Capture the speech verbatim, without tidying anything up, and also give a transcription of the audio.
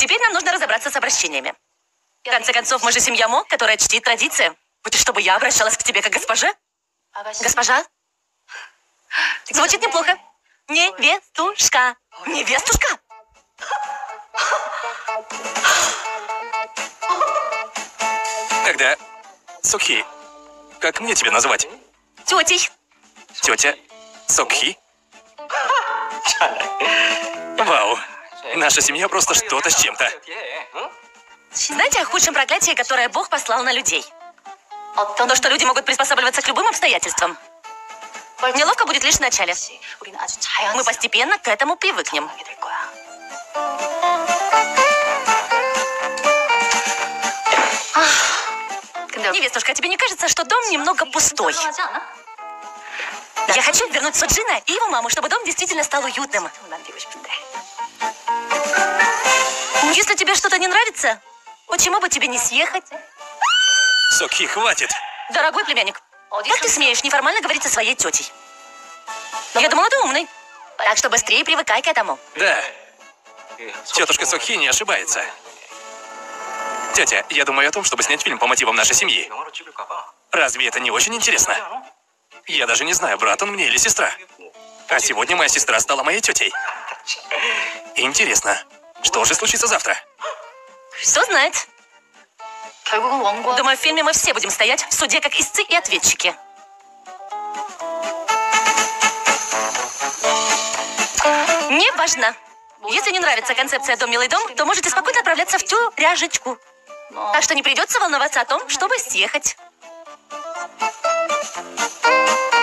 Теперь нам нужно разобраться с обращениями. В конце концов, мы же семья Мо, которая чтит традиции. Хочешь, чтобы я обращалась к тебе как госпоже? Госпожа? Звучит неплохо. Невестушка. Невестушка? Тогда, Сокхи, как мне тебя называть? Тетей. Тетя Сокхи? Вау, наша семья просто что-то с чем-то. Знаете о худшем проклятии, которое Бог послал на людей? То, что люди могут приспосабливаться к любым обстоятельствам. Неловко будет лишь в начале. Мы постепенно к этому привыкнем. Невестушка, а тебе не кажется, что дом немного пустой? Я хочу вернуть Соджина и его маму, чтобы дом действительно стал уютным. Если тебе что-то не нравится, почему бы тебе не съехать? Сокхи, хватит. Дорогой племянник, как ты смеешь неформально говорить со своей тетей? Я думала, ты умный. Так что быстрее привыкай к этому. Да. Тетушка Сокхи не ошибается. Тетя, я думаю о том, чтобы снять фильм по мотивам нашей семьи. Разве это не очень интересно? Я даже не знаю, брат он мне или сестра. А сегодня моя сестра стала моей тетей. Интересно, что же случится завтра? Кто знает. Думаю, в фильме мы все будем стоять в суде как истцы и ответчики. Неважно. Если не нравится концепция «Дом, милый дом», то можете спокойно отправляться в тюряжечку. Так что не придется волноваться о том, чтобы съехать.